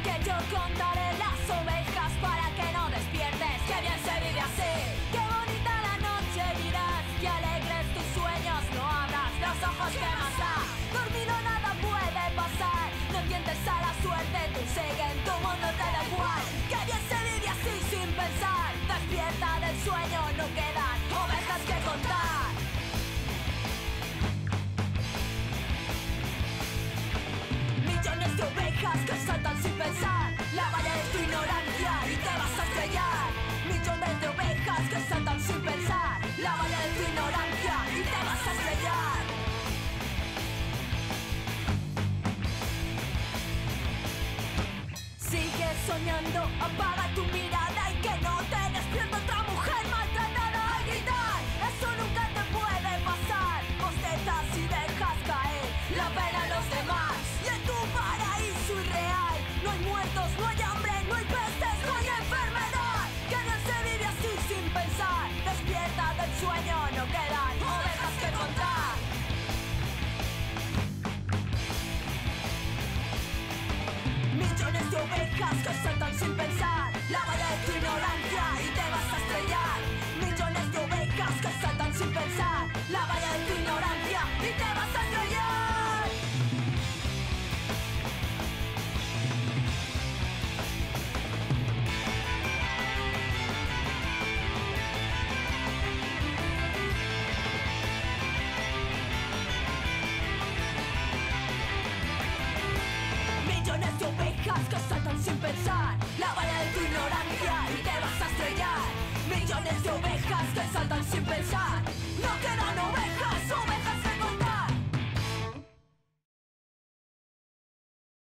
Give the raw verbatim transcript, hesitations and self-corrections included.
que yo contaré las ovejas para que no despiertes. Qué bien se vive así, qué bonita la noche dirás, que alegres tus sueños, no abras los ojos, que más da. Dormido nada puede pasar, no tientes a la suerte, tú sigue en tu mundo, te da igual. Qué bien se vive así sin pensar, despierta del sueño, no quedan ovejas que contar. Millones de ovejas que saltan sin pensar, la valla de tu ignorancia y te vas a estrellar. Millones de ovejas que saltan sin pensar, la valla de tu ignorancia y te vas a estrellar. Sigue soñando, apaga tu mirada y que no te despierte otra mujer maltratada a gritar. Eso nunca te puede pasar, bostezas y dejas caer la pena a los demás. Y en tu paraíso irreal no hay muertos, no hay hambre, no hay pestes, no hay enfermedad. Que bien se vive así sin pensar, despierta del sueño, no quedan ovejas que contar. Millones de ovejas que saltan sin pensar, la valla de tu ignorancia y